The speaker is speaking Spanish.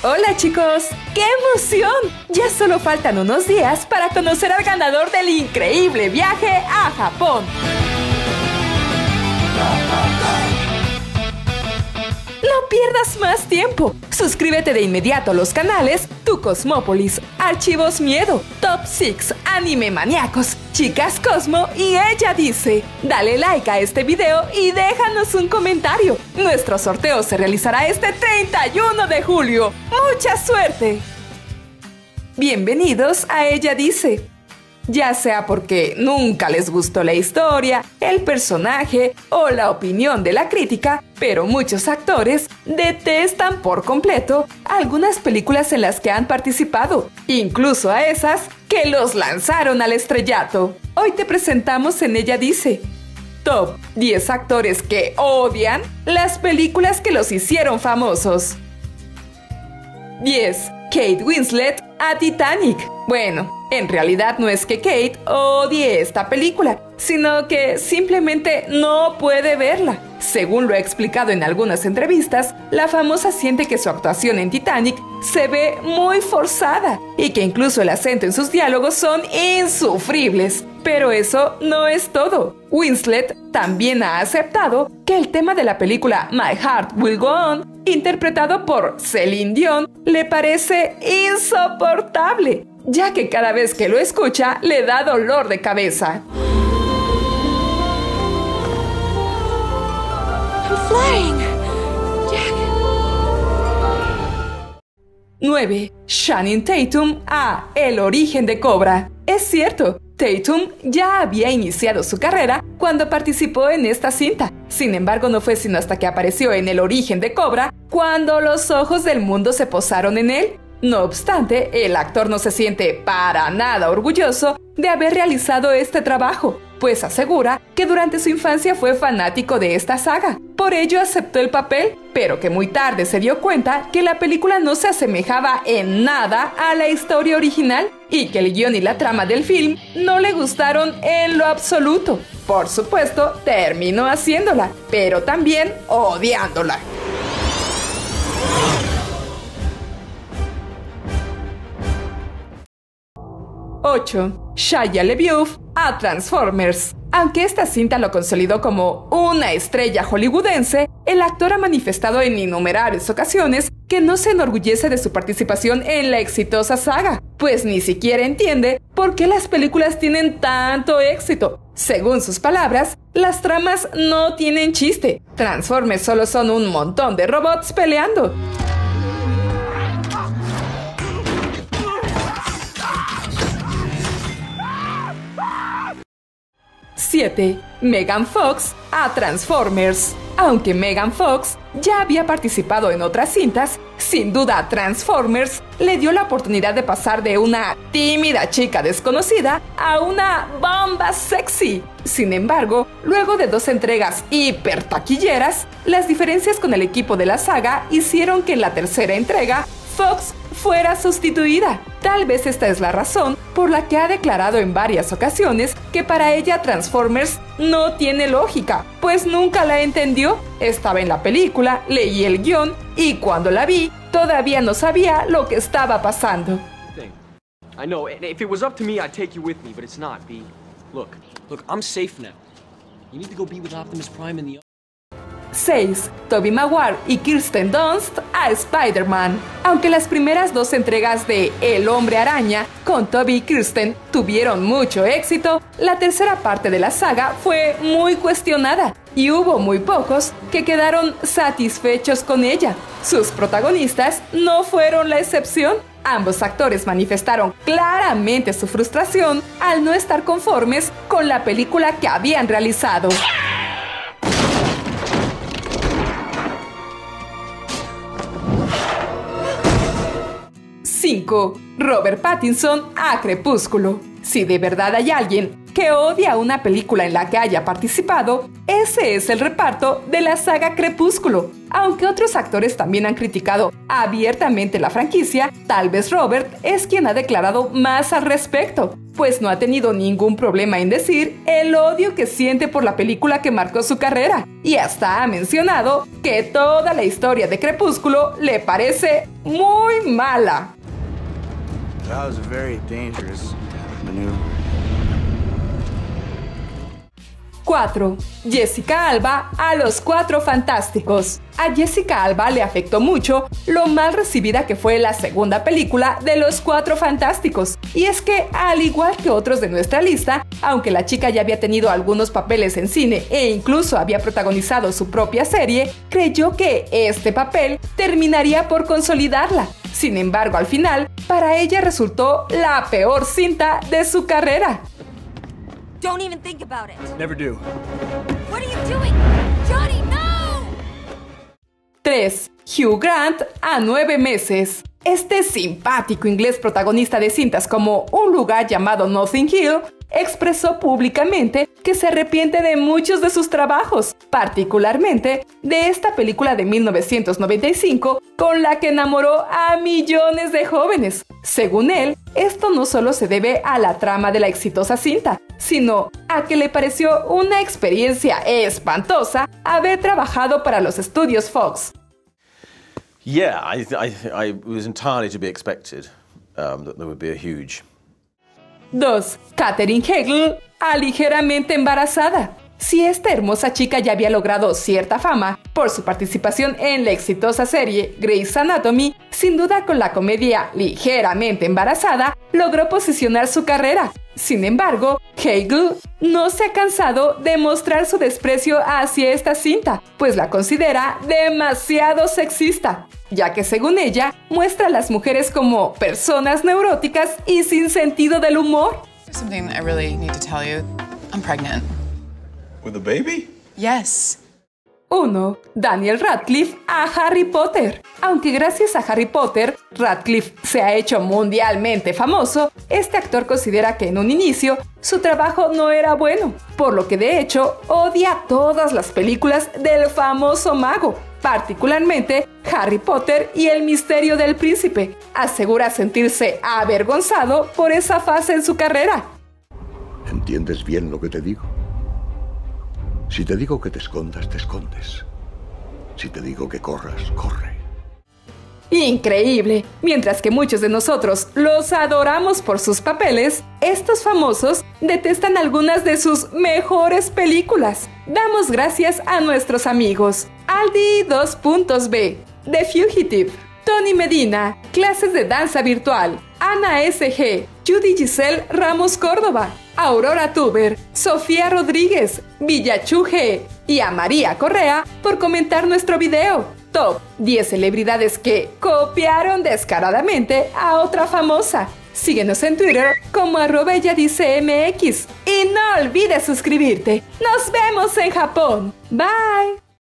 Hola chicos, ¡qué emoción! Ya solo faltan unos días para conocer al ganador del increíble viaje a Japón. No pierdas más tiempo. Suscríbete de inmediato a los canales Tu Cosmópolis, Archivos Miedo, Top 6, Anime Maníacos, Chicas Cosmo y Ella Dice. Dale like a este video y déjanos un comentario. Nuestro sorteo se realizará este 31 de julio. ¡Mucha suerte! Bienvenidos a Ella Dice. Ya sea porque nunca les gustó la historia, el personaje o la opinión de la crítica, pero muchos actores detestan por completo algunas películas en las que han participado, incluso a esas que los lanzaron al estrellato. Hoy te presentamos en Ella Dice Top 10 actores que odian las películas que los hicieron famosos. 10. Kate Winslet a Titanic. Bueno, en realidad no es que Kate odie esta película, sino que simplemente no puede verla. Según lo ha explicado en algunas entrevistas, la famosa siente que su actuación en Titanic se ve muy forzada y que incluso el acento en sus diálogos son insufribles. Pero eso no es todo. Winslet también ha aceptado que el tema de la película My Heart Will Go On, interpretado por Celine Dion, le parece insoportable, ya que cada vez que lo escucha le da dolor de cabeza. I'm flying. Jack. 9. Channing Tatum a El origen de Cobra. Es cierto, Tatum ya había iniciado su carrera cuando participó en esta cinta. Sin embargo, no fue sino hasta que apareció en El origen de Cobra cuando los ojos del mundo se posaron en él. No obstante, el actor no se siente para nada orgulloso de haber realizado este trabajo, pues asegura que durante su infancia fue fanático de esta saga. Por ello aceptó el papel, pero que muy tarde se dio cuenta que la película no se asemejaba en nada a la historia original y que el guión y la trama del film no le gustaron en lo absoluto. Por supuesto, terminó haciéndola, pero también odiándola. 8. Shia LaBeouf a Transformers. Aunque esta cinta lo consolidó como una estrella hollywoodense, el actor ha manifestado en innumerables ocasiones que no se enorgullece de su participación en la exitosa saga, pues ni siquiera entiende por qué las películas tienen tanto éxito. Según sus palabras, las tramas no tienen chiste. Transformers solo son un montón de robots peleando. 7. Megan Fox a Transformers. Aunque Megan Fox ya había participado en otras cintas, sin duda Transformers le dio la oportunidad de pasar de una tímida chica desconocida a una bomba sexy. Sin embargo, luego de 2 entregas hiper taquilleras, las diferencias con el equipo de la saga hicieron que en la tercera entrega Fox fuera sustituida. Tal vez esta es la razón por la que ha declarado en varias ocasiones que para ella Transformers no tiene lógica, pues nunca la entendió. Estaba en la película, leí el guión y cuando la vi, todavía no sabía lo que estaba pasando. I know, if it was up to me, I'd take you with me, but it's not, B. Look, I'm safe now. You need to go be with Optimus Prime and the... 6. Tobey Maguire y Kirsten Dunst a Spider-Man. Aunque las primeras 2 entregas de El Hombre Araña con Tobey y Kirsten tuvieron mucho éxito, la tercera parte de la saga fue muy cuestionada y hubo muy pocos que quedaron satisfechos con ella. Sus protagonistas no fueron la excepción. Ambos actores manifestaron claramente su frustración al no estar conformes con la película que habían realizado. 5. Robert Pattinson a Crepúsculo. Si de verdad hay alguien que odia una película en la que haya participado, ese es el reparto de la saga Crepúsculo. Aunque otros actores también han criticado abiertamente la franquicia, tal vez Robert es quien ha declarado más al respecto, pues no ha tenido ningún problema en decir el odio que siente por la película que marcó su carrera, y hasta ha mencionado que toda la historia de Crepúsculo le parece muy mala. That was a very dangerous maneuver. 4. Jessica Alba a los Cuatro Fantásticos. A Jessica Alba le afectó mucho lo mal recibida que fue la segunda película de Los Cuatro Fantásticos. Y es que, al igual que otros de nuestra lista, aunque la chica ya había tenido algunos papeles en cine e incluso había protagonizado su propia serie, creyó que este papel terminaría por consolidarla. Sin embargo, al final, para ella resultó la peor cinta de su carrera. Don't even think about it. Never do. What are you doing? Johnny, no! 3. Hugh Grant a 9 meses. Este simpático inglés protagonista de cintas como Un lugar llamado Notting Hill expresó públicamente que se arrepiente de muchos de sus trabajos, particularmente de esta película de 1995 con la que enamoró a millones de jóvenes. Según él, esto no solo se debe a la trama de la exitosa cinta, sino a que le pareció una experiencia espantosa haber trabajado para los estudios Fox. Yeah, it was entirely to be expected that there would be a huge... 2. Katherine Heigl a ligeramente embarazada. Si esta hermosa chica ya había logrado cierta fama por su participación en la exitosa serie Grey's Anatomy, sin duda con la comedia Ligeramente Embarazada logró posicionar su carrera. Sin embargo, Heigl no se ha cansado de mostrar su desprecio hacia esta cinta, pues la considera demasiado sexista, ya que según ella muestra a las mujeres como personas neuróticas y sin sentido del humor. Something I really need to tell you. I'm pregnant. With a baby? Yes. 1. Daniel Radcliffe a Harry Potter. Aunque gracias a Harry Potter, Radcliffe se ha hecho mundialmente famoso, este actor considera que en un inicio su trabajo no era bueno, por lo que de hecho odia todas las películas del famoso mago, particularmente Harry Potter y el misterio del príncipe. Asegura sentirse avergonzado por esa fase en su carrera. ¿Entiendes bien lo que te digo? Si te digo que te escondas, te escondes. Si te digo que corras, corre. Increíble. Mientras que muchos de nosotros los adoramos por sus papeles, estos famosos detestan algunas de sus mejores películas. Damos gracias a nuestros amigos Aldi 2.B, The Fugitive, Tony Medina, Clases de Danza Virtual, Ana S.G., Judy Giselle Ramos Córdoba, Aurora Tuber, Sofía Rodríguez, Villachu G. y a María Correa por comentar nuestro video. Top 10 celebridades que copiaron descaradamente a otra famosa. Síguenos en Twitter como @elladicemx y no olvides suscribirte. Nos vemos en Japón. Bye.